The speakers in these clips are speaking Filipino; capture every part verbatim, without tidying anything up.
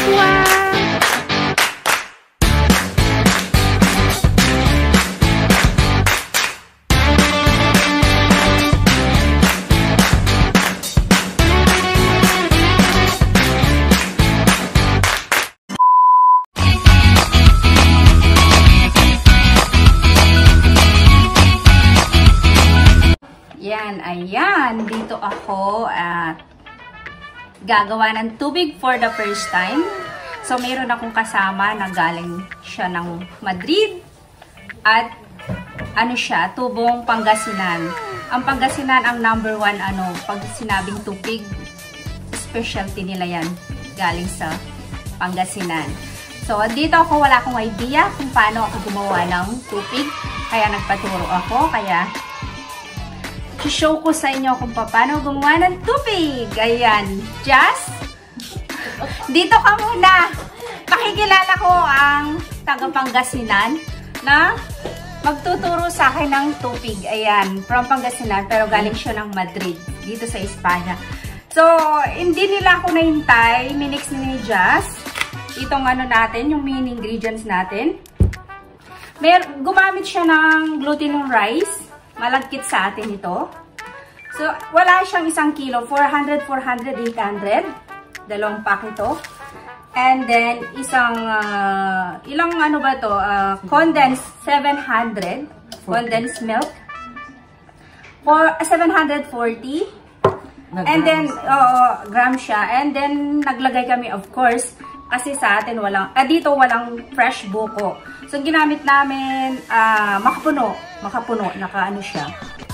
one! Yan, ayan. Dito ako at gagawa ng tubig for the first time. So, meron akong kasama na galing siya ng Madrid. At ano siya, tubong Pangasinan. Ang Pangasinan ang number one, ano, pag sinabing tubig, specialty nila yan. Galing sa Pangasinan. So, dito ako, wala akong idea kung paano ako gumawa ng tubig. Kaya nagpaturo ako. Kaya, i-show ko sa inyo kung paano gumawa ng tubig. Ayan. Just, dito ka muna. Pakikilala ko ang taga Pangasinan na magtuturo sa akin ng tubig. Ayan. From Pangasinan, pero galing siya ng Madrid. Dito sa Espanya. So, hindi nila ako nahintay. Minix ni Just. Itong ano natin, yung main ingredients natin. Mer gumamit siya ng glutinous rice. Malagkit sa atin ito. So, wala siyang isang kilo. four hundred, four hundred, eight hundred. Dalawang pack ito. And then, isang, uh, ilang ano ba to? Uh, condensed, seven hundred. Condensed milk. For, uh, seven hundred forty. And then, uh, gram siya. And then, naglagay kami, of course, kasi sa atin walang, ah, dito walang fresh buko. So, ginamit namin, uh, makapuno. Makapuno, nakaano siya.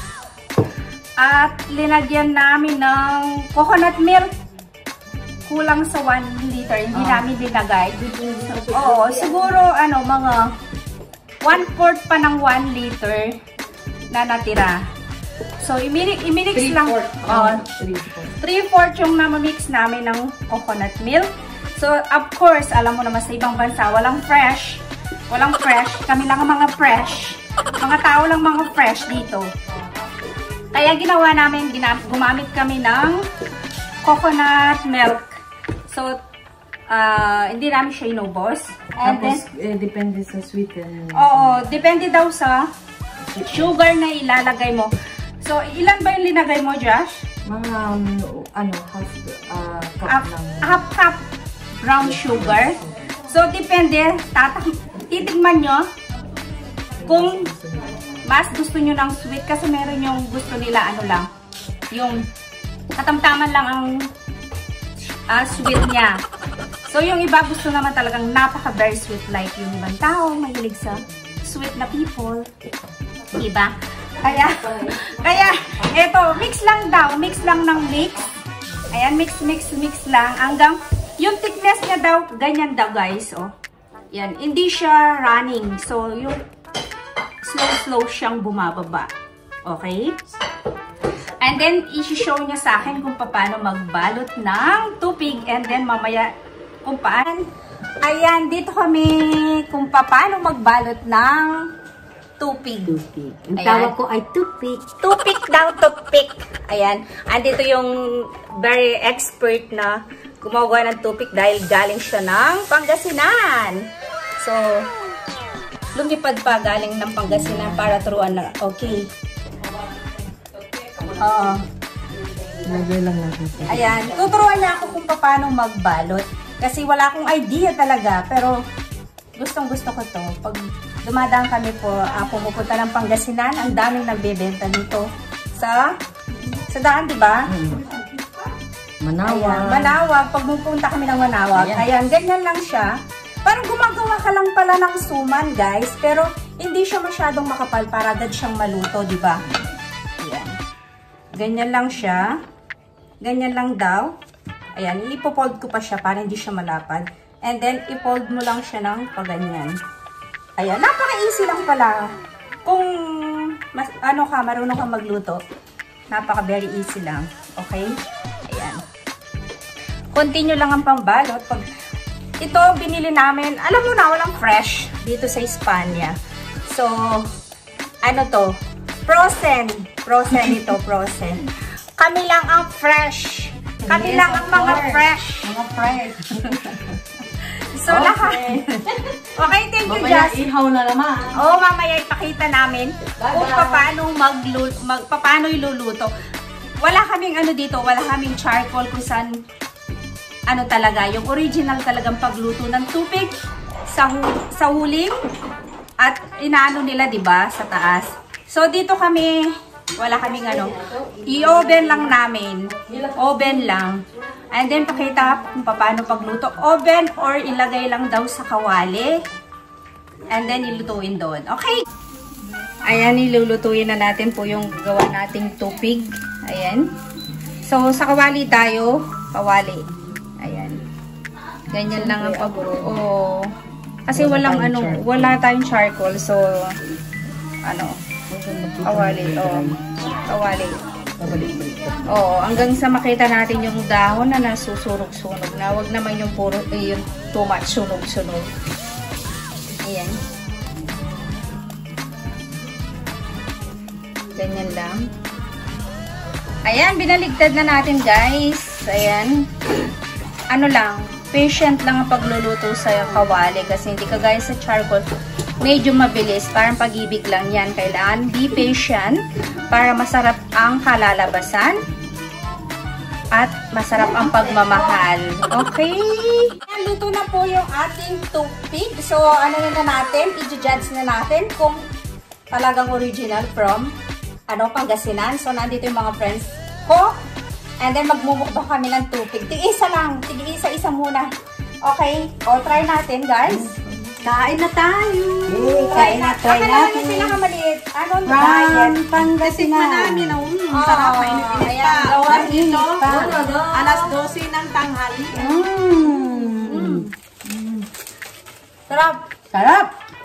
At linagyan namin ng coconut milk. Kulang sa one liter. Hindi oh. namin linagay. Oo, siguro ano, mga one fourth pa ng one liter na natira. So, iminix, iminix lang. Oh, three fourth yung namamix namin ng coconut milk. So, of course, alam mo naman sa ibang bansa, walang fresh. Walang fresh. Kami lang ang mga fresh. Mga tao lang mga fresh dito. Kaya ginawa namin, gumamit kami ng coconut milk. So, uh, hindi namin siya inubos. And Tapos, then, eh, depende sa sweeten. Oo, depende daw sa sugar na ilalagay mo. So, ilan ba yung linagay mo, Josh? Mga, um, ano, half uh, cup half, ng... Half cup brown sugar. So, depende. Tatak titigman nyo kung mas gusto nyo ng sweet. Kasi meron yung gusto nila, ano lang, yung katamtaman lang ang uh, sweet niya. So, yung iba gusto naman talagang napaka-very sweet. Like yung ibang tao, mahilig sa sweet na people. Diba? Kaya, kaya, eto, mix lang daw. Mix lang ng mix. Ayan, mix, mix, mix lang. Hanggang, yung thickness niya daw, ganyan daw guys, oh. Yan, hindi siya running. So, yung slow-slow siyang bumababa. Okay? And then, isi-show niya sa akin kung paano magbalot ng tubig. And then, mamaya, kung paano. Ayan, dito kami kung paano magbalot ng tubig. Tupig. Ang tawag ko ay tupig. Tupig daw, tupig. Ayan. Andito yung very expert na gumawa ng tupig dahil galing siya ng Pangasinan. So, lumipad pa galing ng Pangasinan para turuan na. Okay. Oo. Lagay lang natin. Ayan. Tuturuan niya ako kung paano magbalot. Kasi wala akong idea talaga. Pero, gustong gusto ko to. Pag dumadaan kami po, uh, pumupunta ng Pangasinan, ang daming nagbebenta nito sa sa daan, di ba? Hmm. Manawag. Ayan, Manawag. Pag pupunta kami ng Manawag, ayan. ayan, ganyan lang siya. Parang gumagawa ka lang pala ng suman, guys. Pero, hindi siya masyadong makapal para agad siyang maluto, di ba? Ayan. Ganyan lang siya. Ganyan lang daw. Ayan, ipopold ko pa siya para hindi siya malapad. And then, ipold mo lang siya ng paganyan. Ayan, napaka-easy lang pala. Kung, mas, ano ka, marunong ka magluto, napaka-very easy lang. Okay? Ayan. Continue lang ang pambalot. Pag ito, binili namin, alam mo na, walang fresh dito sa Espanya. So, ano to? Frozen. Frozen ito, frozen. Kami lang ang fresh. Kami yes, lang ang mga course. fresh. Mga fresh. So, okay. Lahat. Okay, thank you, Jazz. Mamaya ihaw na naman. Oo, oh, mamaya ipakita namin Bye kung paano, maglu mag, paano iluluto. Wala kaming ano dito, wala kaming charcoal kung saan ano talaga, yung original talagang pagluto ng tupig sa, hu sa huling at inaano nila, diba, sa taas. So, dito kami, wala kaming ano, i-oven lang namin. Oven lang. And then, pakita kung paano pagluto. Oven or ilagay lang daw sa kawali. And then, ilutuin doon. Okay. Ayan, ilulutuin na natin po yung gawa nating tupig. Ayan. So, sa kawali tayo. Kawali. Ayan. Ganyan lang ang pagluto. Oh. Kasi walang ano, wala tayong charcoal. So, ano, kawali. Oh. Kawali. Oo, hanggang sa makita natin yung dahon na nasusunog-sunog na. Huwag naman yung puro, eh, yung too much sunog-sunog. Ayan. Ganyan lang. Ayan, binaligtad na natin, guys. Ayan. Ano lang, patient lang ang pagluluto sa kawali kasi hindi kagaya sa charcoal. Medyo mabilis, parang pag-ibig lang yan. Kailangan be patient para masarap ang kalalabasan at masarap ang pagmamahal. Okay? Luto na po yung ating tupig. So, ano na natin, i-judge na natin kung talagang original from ano, Pangasinan. So, nandito yung mga friends ko. And then, magmumukbang kami ng tupig. Tig-isa lang. Tig-isa-isa muna. Okay? O, try natin, guys. Kain na tayo! Hey, kain na, try natin. Ano yung pinakamaliit? Ano yung From Pangasinan. namin, um, sarap, mainit-init pa. Gawas dito, alas dose ng tanghali. Mm. Mm. Sarap! Sarap!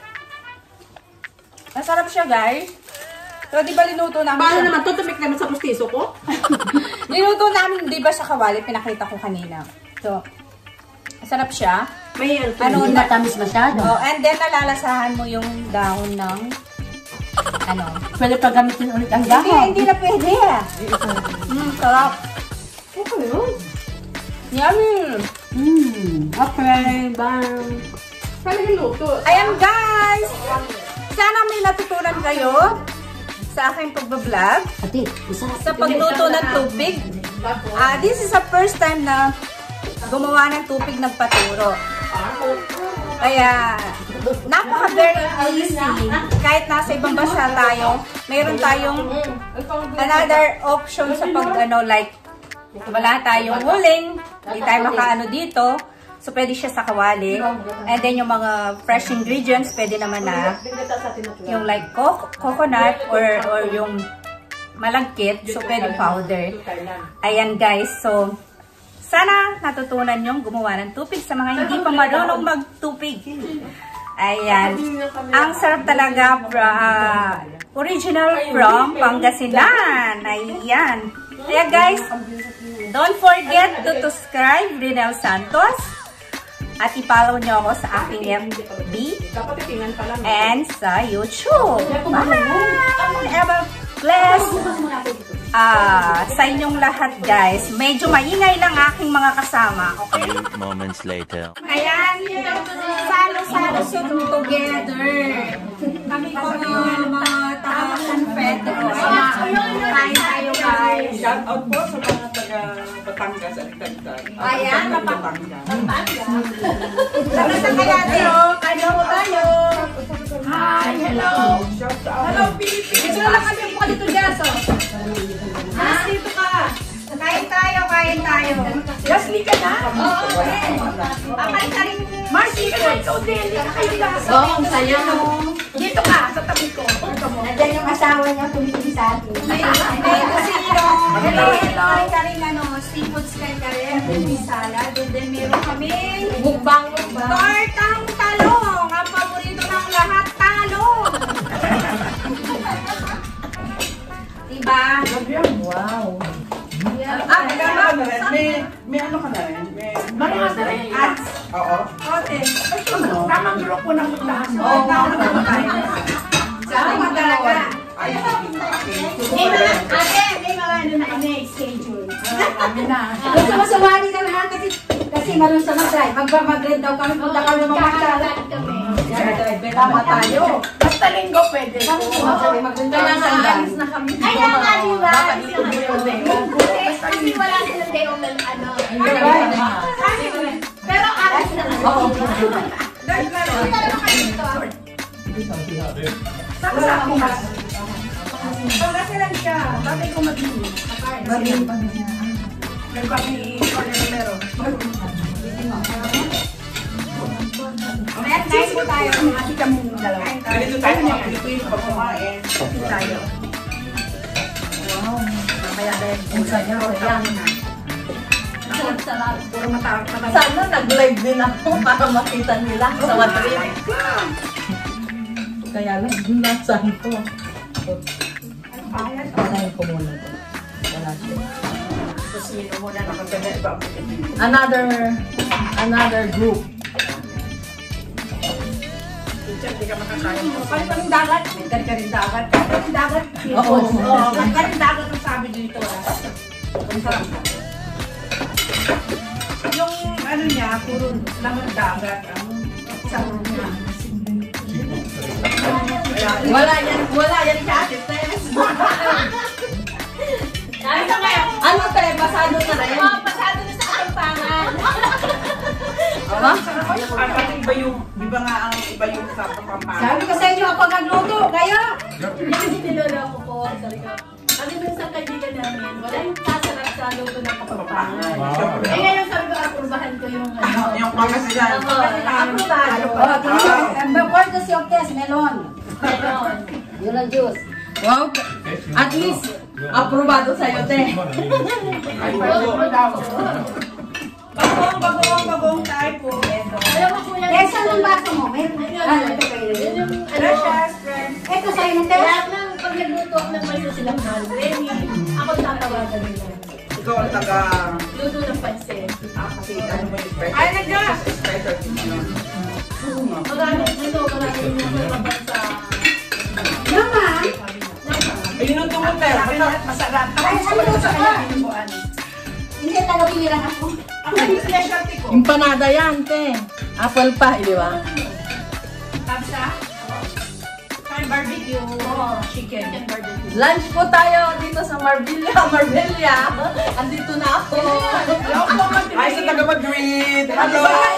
Masarap siya, guys. So, di ba linuto namin Paano siya? naman, tutumik naman sa pustiso ko? Linuto namin, di ba, sa kawali? Pinakita ko kanina. So, masarap siya. May Ano, Hindi matamis masyado. Oh, and then nalalasahan mo yung dahon ng ano. Pwede pa gamitin ulit ang Hindi, dahon. hindi na pwede. Mm, sarap. Okay yun. Yummy. Mm. Okay, bye. Talagang luto. Ayan, guys. Sana may natutunan kayo sa aking pagbablog Ate, masarap. sa pagluto ng tupig. Ah, this is the first time na gumawa ng tupig ng paturo. Kaya, napaka very easy. Kahit nasa ibang bansa tayo, mayroon tayong another option sa pag, ano, like, wala tayong huling, hindi tayo makaano dito. So, pwede siya sa kawali. And then, yung mga fresh ingredients, pwede naman na yung like co coconut or, or yung malagkit. So, pwede powder. Ayan, guys. So, sana natutunan nyong gumawa ng tupig sa mga hindi pa marunong magtupig. Ayan. Ang sarap talaga. Uh, original from Pangasinan. Ayan. Kaya guys, don't forget to subscribe Rinel Santos. At i-follow nyo ako sa aking F B and sa YouTube. Bye! Ever bless! Ah, sa inyong lahat, guys. Medyo maingay lang aking mga kasama. Okay? Eight moments later. Ayan, salo-salo together. Kami po mga mga taga-Confedro. Ayan, tayo guys. Shout out po sa mga taga Batangas at Dagdag. Ayan, Batangas. Saan kaya tayo? Kaya po tayo. Hi, hello. Hello, Philippines. Ito lang kami po dito, Jaso. Mas dito ka. Kain tayo, kain tayo. Gasly ka na? Oo, okay. Akay ka rin. Marcy ka na ikaw din. Hindi ka kayo Jaso. Oo, ang saya. Dito ka, sa tabi ko. Nandiyan yung asawa niya tumitingin sa atin. Ay, kasi yung hello, hello. Kain ka rin, ano, seafoods kain ka rin. May salad. And then meron kaming Mukbang, mukbang. tortang talong. Ang paborito ng lahat, talong. Diba? Wow. Ah, maganda. May, may ano ka na rin? May Marunong na rin. At, Oo. ote. Tamang grupo ng mutahan. Oo, marunong tayo. Sama talaga. Ay, May mga, ate, may mga ano na ina-schedule. kami na. Gusto mo sumali na lahat kasi, kasi kasi marunong sa mag-drive. Magpa-mag-drive daw kami. Punta kami mag-drive. Tama tayo. Basta linggo pwede. Kaya nga alis na kami. Kaya nga, di ba? Dapat dito mo yung day off. Kasi wala silang day off ng ano. Pero aras na lang. Oo. Punta naman kayo dito. Saksa ako mas. Pangasinan siya. Bakit ko mabili? Mabili. Nagpapili-order na meron. Ayan, nice po tayo. Mga kami yung dalawa. Ganito tayo mga Pilipino pag kumain. Tayo. Wow. Mamaya dahil pusa niya. Ayan. Sarap. Puro mata. Sana nag-live din ako para makita nila sa Madrid. Kaya lang, nasan ko. Patayin ko muna to. Wala siya. Sino muna nakaganda iba ang Pilipino. Another, another group. Teacher, di ka makakaya mo. Paano pa rin dagat? Kari ka rin dagat. Kari rin dagat. Oo. Oo. Kari rin dagat ang sabi dito. Ang sarap na. Yung ano niya, puro laman dagat. Ang sarap niya. Wala yan, wala yan sa atin, Tess. Ano, te? Pasado na rin? Oh, pasado na sa Kapampangan. Ang sarap niya. Ang pati iba yung, di ba nga ang iba yung sa Kapampangan? Sabi ko sa inyo, ako nagluto. Kaya, Hindi kasi niloloko ko. Sabi ko, sabi dun sa kaibigan namin, wala yung sasarap sa luto ng Kapampangan. Eh ngayon sabi ko, aprubahan ko yung ano. Yung Pangasinan. Oo, aprobado. oh, tingnan, courtesy of test, melon. Meron. Yun ang juice. Wow. At least, aprobado sa'yo, te. Bagong, bagong, bagong tayo po. Alam mo kuya, Eh, saan ang baso mo? Meron. Ah, ito kayo. yun yung ano, Precious friend. Ito sa'yo ng test. lahat ng pag nagluto ako ng pansit silang Remy, ako tatawagan nila. Ikaw ang taga... Luto ng pansit. Ah, kasi ano mo yung special? Ay, nag-gas! Special. Marami, ano, marami yung mga sa... Naman. Pinuto mo, Ter. Masarap. Ay, ano ito sa kanya? Pinutuan. Hindi, taga-pili lang ako. Ako yung specialty ko. Empanada yan, te. Apple pie, di ba? Tapsa. Fine barbecue. Chicken. Chicken barbecue. Lunch po tayo dito sa Marbella. Marbella. Andito na ako. Ay, sa taga Madrid. Hello.